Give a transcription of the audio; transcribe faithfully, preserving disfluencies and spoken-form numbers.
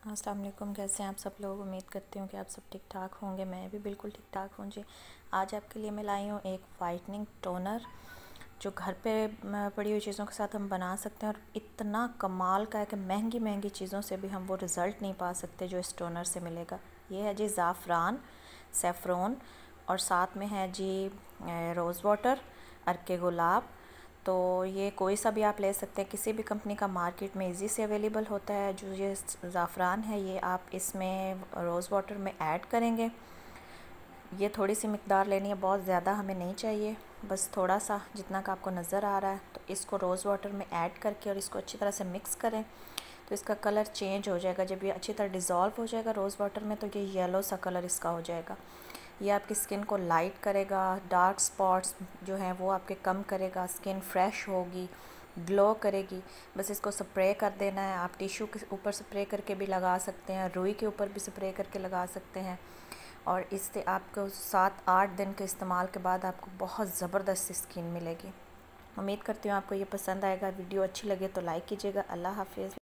अस्सलाम वालेकुम। कैसे हैं आप सब लोग? उम्मीद करती हूँ कि आप सब ठीक ठाक होंगे। मैं भी बिल्कुल ठीक ठाक हूँ जी। आज आपके लिए मैं लाई हूँ एक वाइटनिंग टोनर जो घर पे पड़ी हुई चीज़ों के साथ हम बना सकते हैं और इतना कमाल का है कि महंगी महंगी चीज़ों से भी हम वो रिज़ल्ट नहीं पा सकते जो इस टोनर से मिलेगा। ये है जी ज़ाफ़रान, सेफ़्रॉन और साथ में है जी रोज़ वाटर, अर्के गुलाब। तो ये कोई सा भी आप ले सकते हैं, किसी भी कंपनी का मार्केट में इजी से अवेलेबल होता है। जो ये ज़ाफ़रान है ये आप इसमें रोज़ वाटर में ऐड करेंगे। ये थोड़ी सी मिक़दार लेनी है, बहुत ज़्यादा हमें नहीं चाहिए, बस थोड़ा सा जितना का आपको नज़र आ रहा है। तो इसको रोज़ वाटर में ऐड करके और इसको अच्छी तरह से मिक्स करें तो इसका कलर चेंज हो जाएगा। जब ये अच्छी तरह डिज़ोल्व हो जाएगा रोज़ वाटर में तो ये येलो सा कलर इसका हो जाएगा। ये आपकी स्किन को लाइट करेगा, डार्क स्पॉट्स जो हैं वो आपके कम करेगा, स्किन फ्रेश होगी, ग्लो करेगी। बस इसको स्प्रे कर देना है। आप टिश्यू के ऊपर स्प्रे करके भी लगा सकते हैं, रुई के ऊपर भी स्प्रे करके लगा सकते हैं। और इससे आपको सात आठ दिन के इस्तेमाल के बाद आपको बहुत ज़बरदस्त स्किन मिलेगी। उम्मीद करती हूँ आपको ये पसंद आएगा। वीडियो अच्छी लगे तो लाइक कीजिएगा। अल्लाह हाफ़िज़।